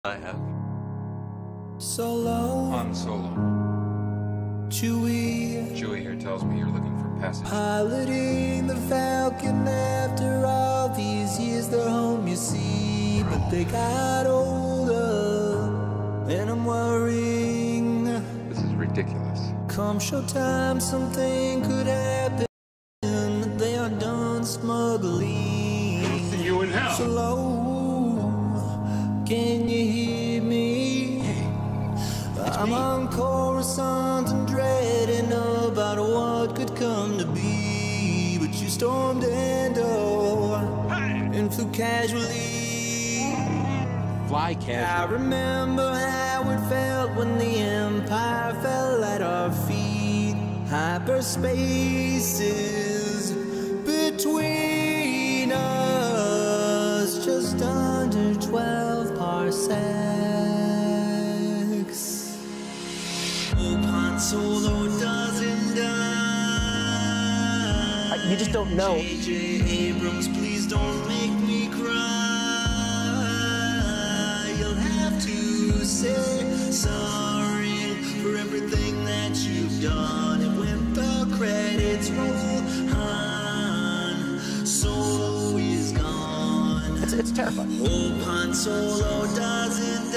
I have. Solo. Han Solo. Chewie. Chewie here tells me you're looking for passage. Piloting the Falcon after all these years, they're home, you see. But they got older, and I'm worrying. This is ridiculous. Come showtime, something could happen. They are done smuggling. See you in hell. Slow, can you hear me? I'm on Coruscant and dreading about what could come to be. But you stormed Endor and flew casually. Fly casual. I remember how it felt when the Empire fell at our feet. Hyperspace is between us, just under 12 parsecs. Hope Han Solo doesn't die. You just don't know. J.J. Abrams, please don't make me cry. You'll have to say sorry for everything that you've done. And when the credits roll, Han Solo is gone. It's terrifying. Hope Han Solo doesn't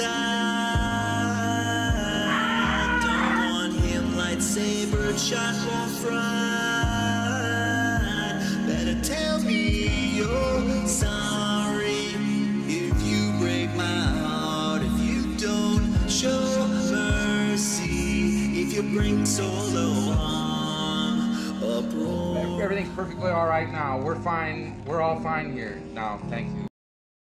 die. Don't want him lightsaber shot or fried. Better tell me you're sorry if you break my heart. If you don't show mercy, if you bring Solo harm, uproar. Everything's perfectly all right now. We're fine. We're all fine here now. Thank you.